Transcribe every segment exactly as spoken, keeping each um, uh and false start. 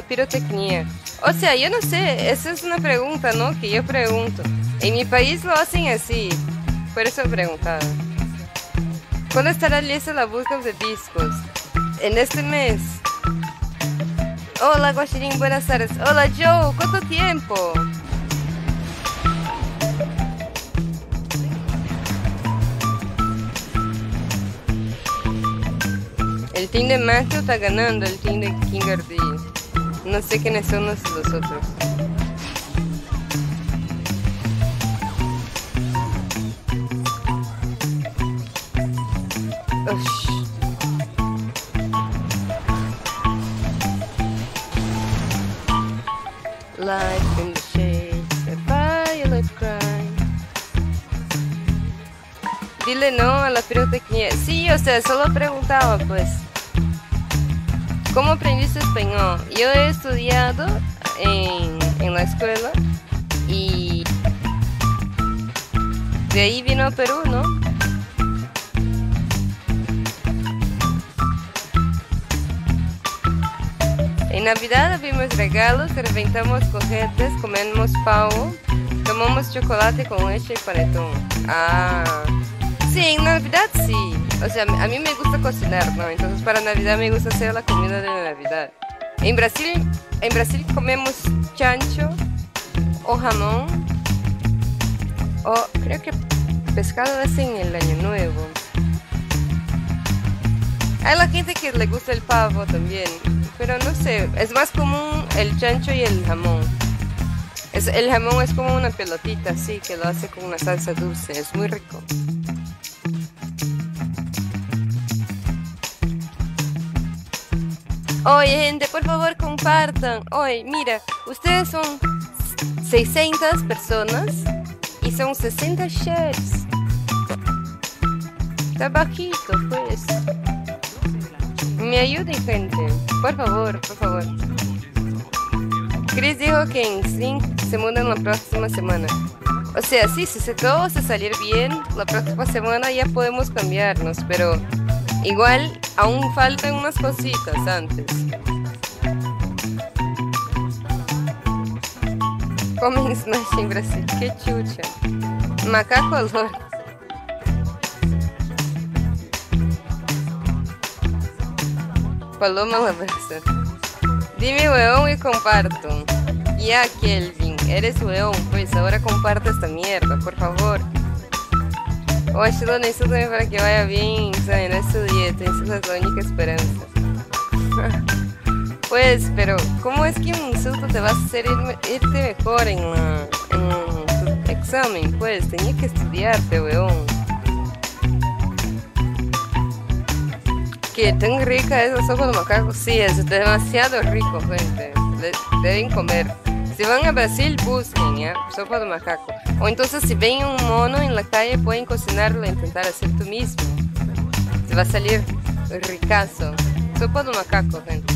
pirotecnia? O sea, yo no sé, esa es una pregunta, ¿no? Que yo pregunto. En mi país lo hacen así, por eso he preguntado. ¿Cuándo estará lista la búsqueda de discos? En este mes. Hola, Guaxirín, buenas tardes. Hola, Joe, ¿cuánto tiempo? El team de Matthew está ganando, el team de Kingardy. No sé quiénes son los, los otros. Ush. Life in the shades, a violet cry. Dile no a la pirotecnia. Sí, o sea, solo preguntaba, pues. ¿Cómo aprendiste español? Yo he estudiado en, en la escuela y de ahí vino a Perú, ¿no? En Navidad abrimos regalos, reventamos cohetes, comemos pavo, tomamos chocolate con leche y panetón. Ah, sí, en Navidad sí. O sea, a mí me gusta cocinar, ¿no? Entonces para Navidad me gusta hacer la comida de Navidad. En Brasil, en Brasil comemos chancho o jamón o creo que pescado es en el Año Nuevo. Hay la gente que le gusta el pavo también, pero no sé, es más común el chancho y el jamón. Es, el jamón es como una pelotita así que lo hace con una salsa dulce, es muy rico. Oye, gente, por favor compartan. Oye, mira, ustedes son seiscientas personas y son sesenta shares. Está bajito, pues. Me ayuden, gente. Por favor, por favor. Chris dijo que en Sync se mudan la próxima semana. O sea, sí, si todo va a salir bien, la próxima semana ya podemos cambiarnos, pero igual aún faltan unas cositas antes. Comen Smash en Brasil, qué chucha. Macaco Lord. Paloma la versa. Dime weón y comparto. Ya, Kelvin, eres weón, pues ahora comparte esta mierda, por favor. O ayuda, necesito para que vaya bien, ¿saben? No estudie, esa es la única esperanza. Pues, pero, ¿cómo es que un insulto te va a hacer irme, irte mejor en, la, en tu examen? Pues, tenía que estudiarte, weón. Que tan rica es la sopa de macaco. Sí, es demasiado rico, gente. De, deben comer. Si van a Brasil, busquen, ¿ya? Sopa de macaco. O entonces, si ven un mono en la calle, pueden cocinarlo e intentar hacer tú mismo. Te va a salir ricazo. Sopa de macaco, gente.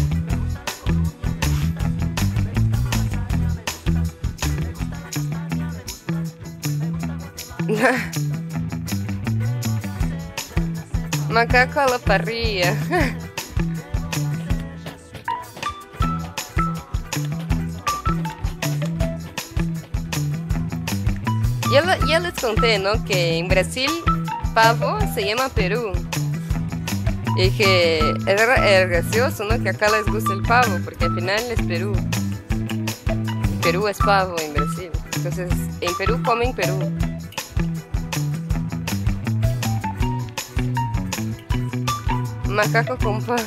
Macaco a la parrilla. Ya, ya les conté, ¿no? Que en Brasil pavo se llama Perú. Y que es, es gracioso, ¿no? Que acá les gusta el pavo, porque al final es Perú. Perú es pavo en Brasil. Entonces, en Perú comen Perú. Macaco con pan.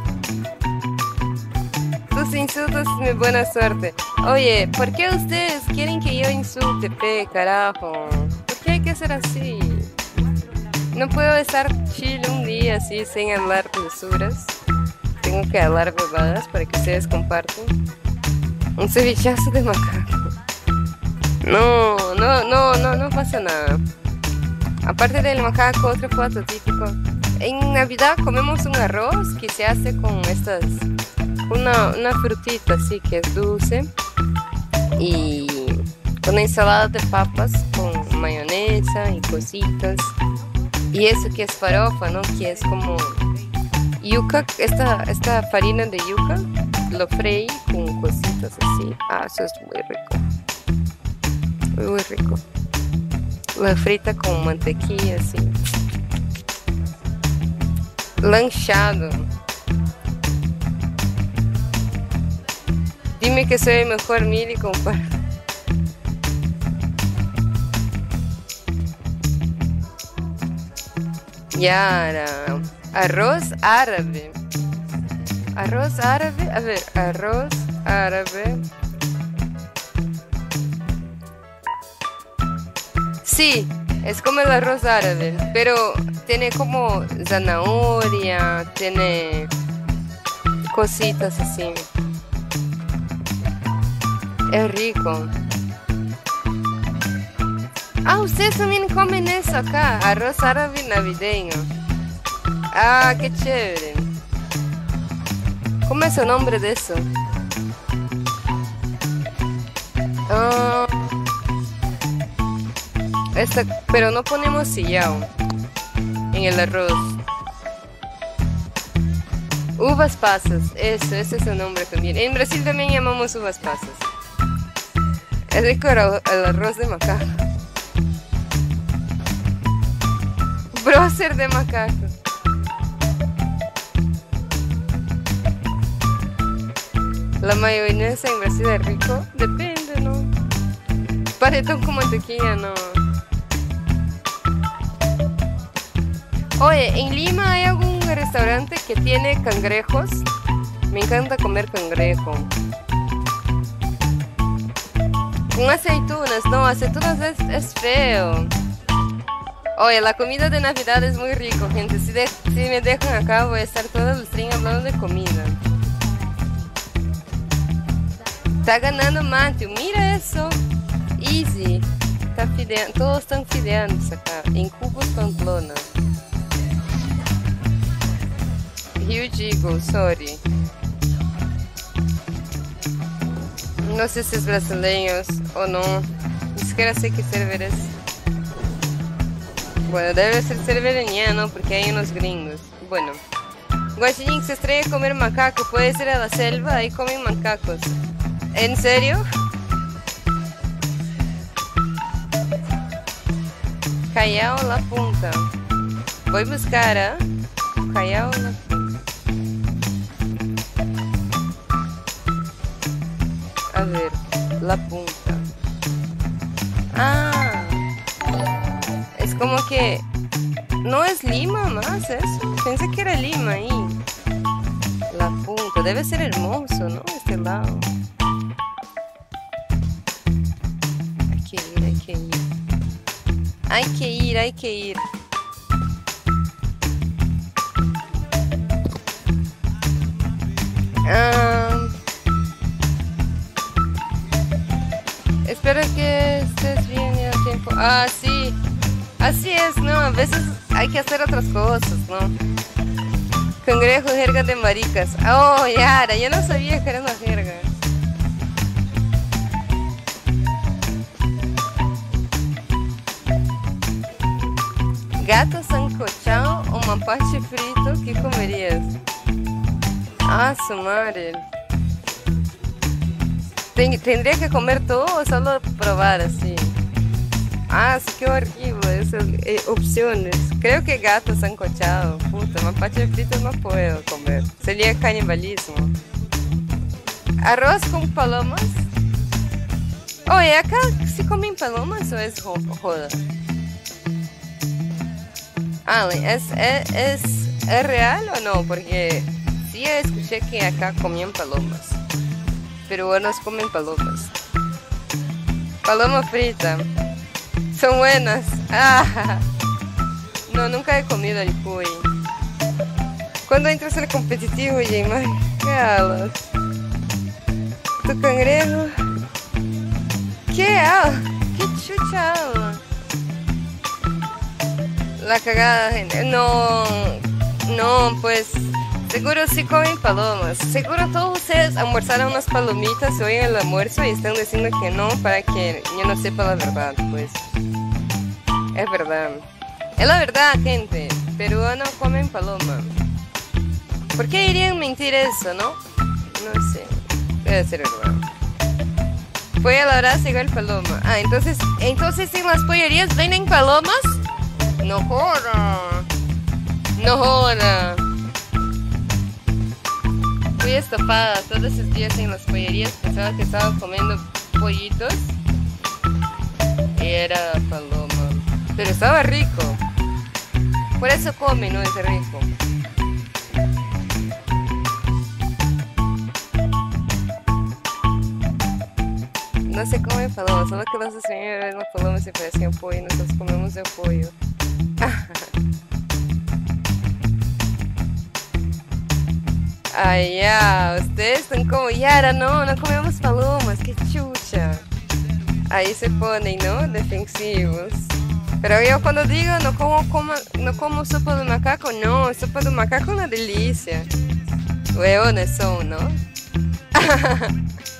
Tus insultos es mi buena suerte. Oye, ¿por qué ustedes quieren que yo insulte, pe, carajo? ¿Por qué hay que ser así? No puedo estar chill un día así sin hablar mensuras. Tengo que hablar bebadas para que ustedes compartan. Un cevichazo de macaco. No, no, no, no, no pasa nada. Aparte del macaco, otro plato típico. En Navidad comemos un arroz que se hace con estas, una, una frutita así que es dulce y con ensalada de papas con mayonesa y cositas y eso que es farofa, ¿no? Que es como yuca, esta, esta farina de yuca lo freí con cositas así. Ah, eso es muy rico. Muy, muy rico. Lo frita con mantequilla así. Lanchado. Dime que soy mejor Mili con par. Yara. Arroz árabe. Arroz árabe. A ver, arroz árabe. Sí, es como el arroz árabe, pero tiene como zanahoria, tiene cositas así. Es rico. Ah, ustedes también comen eso acá, arroz árabe navideño. Ah, qué chévere. ¿Cómo es el nombre de eso? Ah, esta, pero no ponemos sillao en el arroz. Uvas pasas, eso, ese es el nombre también. En Brasil también llamamos uvas pasas. Es rico el arroz de macaco. Prócer de macaco. La mayonesa en Brasil es rico. Depende, ¿no? Panetón con mantequilla, no. Oye, ¿en Lima hay algún restaurante que tiene cangrejos? Me encanta comer cangrejo. Con aceitunas, no, aceitunas es, es feo. Oye, la comida de Navidad es muy rico, gente. Si, de, si me dejan acá, voy a estar todo el stream hablando de comida. Está ganando Matthew, mira eso. Easy. Está fideando, todos están fideando acá. En Cubos Pamplona. Huge Eagle, sorry. No sé si es brasileños o no. Ni siquiera sé qué server es. Bueno, debe ser cerveriano porque hay unos gringos. Bueno, Guaxinín se estrella a comer macaco. Puedes ir a la selva, ahí comen macacos. ¿En serio? Callao La Punta. Voy a buscar, ¿eh? Callao La Punta. A ver, La Punta. Ah. Es como que no es Lima más eso. Pensé que era Lima ahí. La Punta. Debe ser hermoso, ¿no? Este lado. Hay que ir, hay que ir. Hay que ir, hay que ir. Um, espero que estés bien ya el tiempo. Ah, sí. Así es, ¿no? A veces hay que hacer otras cosas, ¿no? Cangrejo, jerga de maricas. Oh, Yara, yo no sabía que era una jerga. Gato sancochado o mapache frito, ¿qué comerías? Ah, su madre. Ten- ¿Tendría que comer todo o solo probar así? Ah, sí, qué horrible esas eh, opciones. Creo que gato sancochado. Puta, mapache frito no puedo comer. Sería canibalismo. ¿Arroz con palomas? Oye, ¿acá sí comen palomas o es jo- joda? Ah, ¿es, es, es, ¿es real o no? Porque sí escuché que acá comían palomas. Peruanos comen palomas. Paloma frita. Son buenas. Ah, no, nunca he comido el cuy. ¿Cuándo entras al competitivo, Jaymar? ¿Qué hablas? ¿Tu cangrejo? ¿Qué hablas? ¿Qué chucha hablas? La cagada, gente. No, no, pues seguro sí comen palomas. Seguro todos ustedes almorzaron unas palomitas hoy en el almuerzo y están diciendo que no para que yo no sepa la verdad, pues. Es verdad. Es la verdad, gente. Peruanos comen paloma. ¿Por qué irían a mentir eso, no? No sé. Debe ser verdad. Pollo a la brasa igual paloma. Ah, entonces, entonces en las pollerías venden palomas. No joda. No joda. Fui estafada todos esos días en las pollerías. Pensaba que estaba comiendo pollitos. Y era paloma. Pero estaba rico. Por eso come, no es rico. No se come paloma, solo que los señores ven las palomas y parecían pollo y nosotros comemos el pollo. Ay, ya, ustedes están como Yara, no, no comemos palomas, qué chucha. Ahí se ponen, ¿no? Defensivos. Pero yo cuando digo no como, como, no como sopa de macaco, no, sopa de macaco es una delicia. Huevones son, ¿no?